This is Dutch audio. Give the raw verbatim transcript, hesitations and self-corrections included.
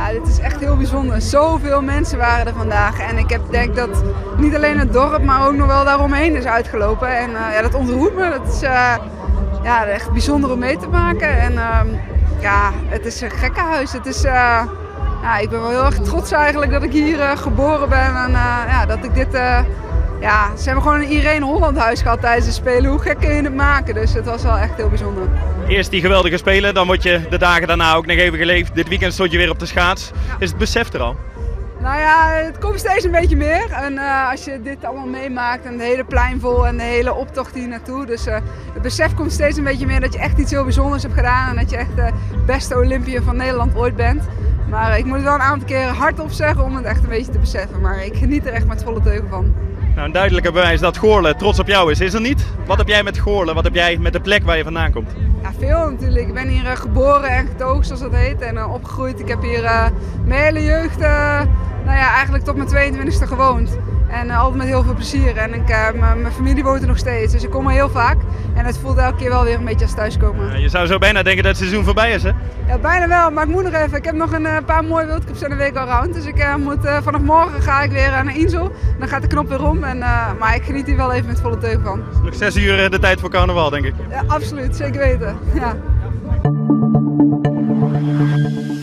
Ja, dit is echt heel bijzonder. Zoveel mensen waren er vandaag. En ik heb, denk dat niet alleen het dorp, maar ook nog wel daaromheen is uitgelopen. En uh, ja, dat ontroert me. Dat is uh, ja, echt bijzonder om mee te maken. En uh, ja, het is een gekkenhuis. Het is, uh, ja, ik ben wel heel erg trots eigenlijk dat ik hier uh, geboren ben. En uh, ja, dat ik dit... Uh, ja, ze hebben gewoon een Irene Holland huis gehad tijdens de Spelen. Hoe gek kun je het maken? Dus het was wel echt heel bijzonder. Eerst die geweldige Spelen, dan word je de dagen daarna ook nog even geleefd. Dit weekend stond je weer op de schaats. Ja. Is het besef er al? Nou ja, het komt steeds een beetje meer. En uh, als je dit allemaal meemaakt en de hele plein vol en de hele optocht hier naartoe. Dus uh, het besef komt steeds een beetje meer dat je echt iets heel bijzonders hebt gedaan. En dat je echt de beste Olympiër van Nederland ooit bent. Maar ik moet het wel een aantal keren hardop zeggen om het echt een beetje te beseffen. Maar ik geniet er echt met volle teugen van. Nou, een duidelijke bewijs dat Goorlen trots op jou is, is er niet? Wat heb jij met Goorlen? Wat heb jij met de plek waar je vandaan komt? Ja, veel natuurlijk. Ik ben hier uh, geboren en getogen, zoals dat heet, en uh, opgegroeid. Ik heb hier uh, mijn hele jeugd, uh, nou ja, eigenlijk tot mijn tweeëntwintigste gewoond. En uh, altijd met heel veel plezier. En ik, uh, mijn familie woont er nog steeds, dus ik kom er heel vaak. En het voelt elke keer wel weer een beetje als thuiskomen. Ja, je zou zo bijna denken dat het seizoen voorbij is, hè? Ja, bijna wel, maar ik moet nog even. Ik heb nog een uh, paar mooie World Cups in de week al round. Dus ik uh, moet, uh, vanaf morgen ga ik weer uh, naar Insel. Dan gaat de knop weer om. En, uh, maar ik geniet hier wel even met volle teugen van. Nog zes uur uh, de tijd voor carnaval, denk ik. Ja, absoluut. Zeker weten. Ja.